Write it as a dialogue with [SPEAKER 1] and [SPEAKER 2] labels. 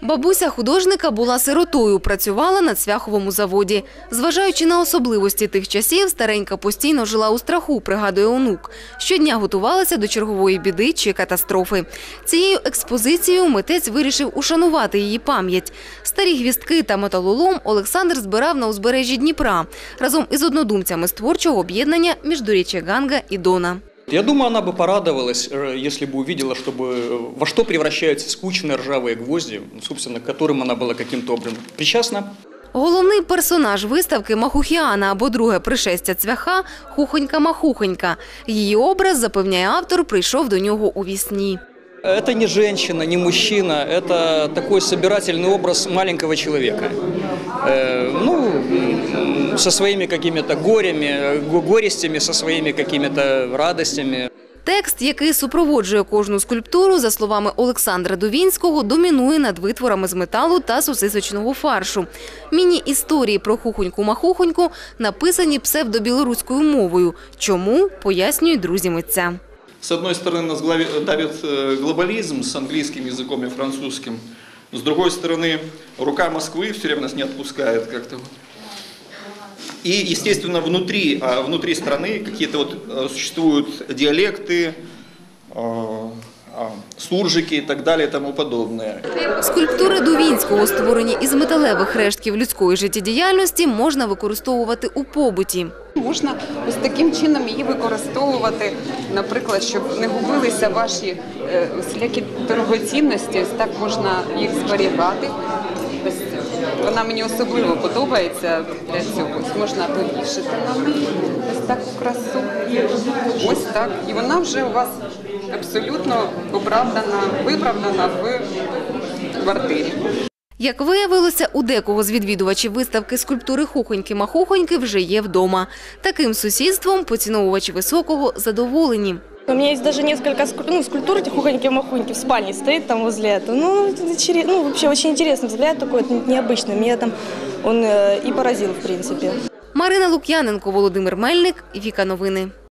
[SPEAKER 1] Бабуся художника була сиротою, працювала на цвяховому заводі. Зважаючи на особливості тих часів, старенька постійно жила у страху, пригадує онук. Щодня готувалася до чергової біди чи катастрофи. Цією експозицією митець вирішив ушанувати її пам'ять. Старі гвіздки та металолом Олександр збирав на узбережжі Дніпра разом із однодумцями з творчого об'єднання «Междуречье Ганга и Дона».
[SPEAKER 2] Я думаю, она бы порадовалась, если бы увидела, во что превращаются скучные ржавые гвозди, собственно, к которым она была каким-то образом причастна.
[SPEAKER 1] Головний персонаж виставки – Махухіана або друге пришестя цвяха – Хухонька-Махухонька. Її образ, запевняє автор, прийшов до нього у вісні.
[SPEAKER 2] Это не женщина, не мужчина, это такой собирательный образ маленького человека. Со своими какими-то горестями, со своими какими-то радостями.
[SPEAKER 1] Текст, який супроводжує кожну скульптуру, за словами Олександра Дувінського, домінує над витворами з металу та сосисочного фаршу. Міні-історії про Хухоньку-Махухоньку написані псевдобілоруською мовою. Чому – пояснюють друзі митця.
[SPEAKER 3] С одной стороны, нас давит глобализм с английским языком и французским. С другой стороны, рука Москвы все время нас не отпускает как-то. И, естественно, внутри страны какие-то существуют диалекты, суржики и так далее и тому подобное.
[SPEAKER 1] Скульптури Дувінського, створені із металевих рештків людської життєдіяльності, можна використовувати у побуті.
[SPEAKER 4] Можна ось таким чином її використовувати, наприклад, щоб не губилися ваші всілякі дорогоцінності, ось так можна їх зберігати. Ось вона мені особливо подобається для цього. Ось можна повішати на неї ось таку красу. Ось так. І вона вже у вас абсолютно виправдана в квартирі.
[SPEAKER 1] Як виявилося, у декого з відвідувачів виставки скульптури Хухоньки-Махухоньки вже є вдома. Таким сусідством поціновувачі високого задоволені.
[SPEAKER 5] У меня есть даже несколько скульптур этих Хухоньки-Махухоньки в спальне стоит там возле этого. Вообще очень интересный взгляд такой, необычный. Меня там он и поразил, в принципе.
[SPEAKER 1] Марина Лук'яненко, Володимир Мельник, Віка Новини.